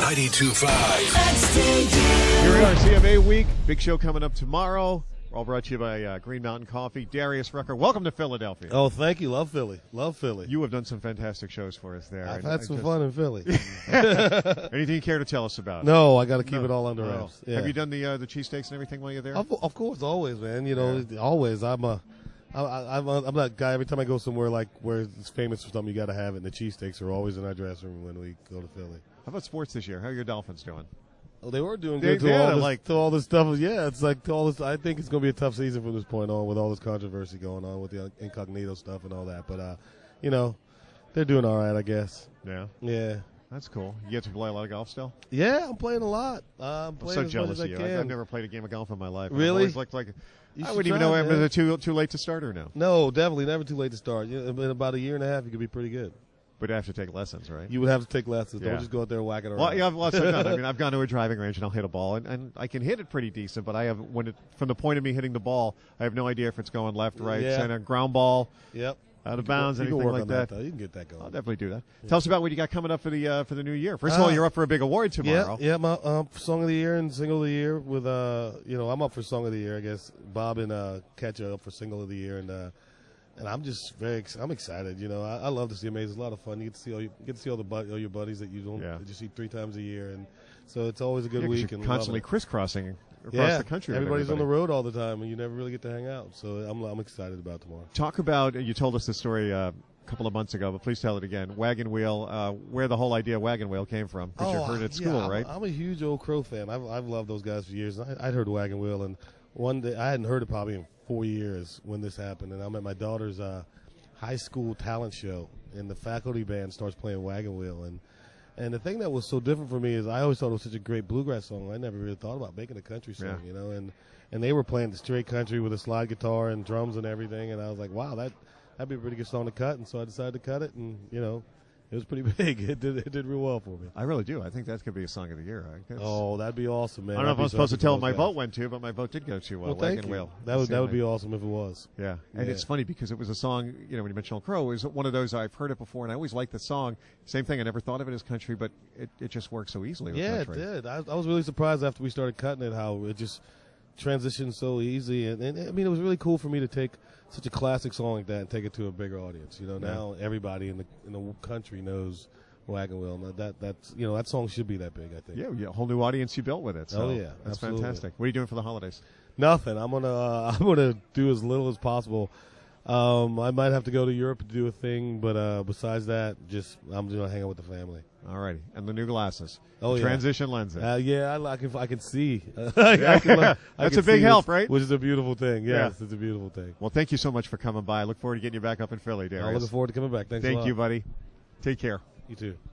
92.5. Here we are, CMA Week. Big show coming up tomorrow. We're all brought to you by Green Mountain Coffee. Darius Rucker, welcome to Philadelphia. Oh, thank you. Love Philly. Love Philly. You have done some fantastic shows for us there. I've had some fun in Philly. Anything you care to tell us about? No, I got to keep it all under wraps. Yeah. Have you done the cheesesteaks and everything while you're there? Of course, always, man. You know, always. I'm that guy. Every time I go somewhere like where it's famous for something, you got to have it. And the cheesesteaks are always in our dressing room when we go to Philly. How about sports this year? How are your Dolphins doing? Oh, they were doing good to all this stuff. Yeah, it's like to all this. I think it's going to be a tough season from this point on with all this controversy going on with the incognito stuff and all that. But you know, they're doing all right, I guess. Yeah. Yeah. That's cool. You get to play a lot of golf still? Yeah, I'm playing a lot. I'm so jealous of you. I've never played a game of golf in my life. Really? I've always looked like I wouldn't even know whether too late to start or no. No, definitely never too late to start. In about a year and a half, you could be pretty good. But you have to take lessons, right? You would have to take lessons. Yeah. Don't just go out there and whack it around. Well, yeah, I've done. I mean, I've gone to a driving range and I'll hit a ball, and I can hit it pretty decent. But I have from the point of me hitting the ball, I have no idea if it's going left, right, center, ground ball, out of bounds, anything like that. You can get that going. I'll definitely do that. Yeah. Tell us about what you got coming up for the new year. First of all, you're up for a big award tomorrow. Yeah, my song of the year and single of the year with I'm up for song of the year. I guess Bob and Catch are up for single of the year, and I'm just I'm excited. You know, I love to see Amaze. It's a lot of fun. You get to see all your buddies that that you see 3 times a year, and so it's always a good week. You're constantly crisscrossing across the country. Everybody's on the road all the time, and you never really get to hang out. So I'm excited about tomorrow. Talk about, you told us this story a couple of months ago, but please tell it again. Wagon Wheel, where the whole idea of Wagon Wheel came from, because you heard it at school, right? I'm a huge old Crow fan. I've loved those guys for years. I'd heard Wagon Wheel, and one day I hadn't heard it probably in 4 years when this happened, and I'm at my daughter's high school talent show, and the faculty band starts playing Wagon Wheel, and the thing that was so different for me is I always thought it was such a great bluegrass song. I never really thought about making a country song, you know, and they were playing the straight country with a slide guitar and drums and everything, and I was like, wow, that'd be a pretty good song to cut, and so I decided to cut it, and you know, it was pretty big. It did real well for me. I really do. I think that could be a song of the year. Oh, that'd be awesome, man. I don't know if I'm supposed to tell my vote went to, but my vote did go to Wagon Wheel. That would be awesome if it was. Yeah, and it's funny because it was a song, you know, when you mentioned Old Crow, it was one of those I've heard it before, and I always liked the song. Same thing, I never thought of it as country, but it just works so easily with country. Yeah, it did. I was really surprised after we started cutting it how it just transitioned so easy, and I mean, it was really cool for me to take such a classic song like that and take it to a bigger audience. You know, now everybody in the country knows Wagon Wheel. Now that song should be that big, I think. Yeah, a whole new audience you built with it. So that's absolutely fantastic. What are you doing for the holidays? Nothing. I'm gonna do as little as possible. I might have to go to Europe to do a thing, but besides that, I'm just gonna hang out with the family. All righty, and the new glasses. Transition lenses. I can see. That's a big help, right? Which is a beautiful thing. Yes, it's a beautiful thing. Well, thank you so much for coming by. I look forward to getting you back up in Philly, Darius. I'm looking forward to coming back. Thank you, buddy. Take care. You too.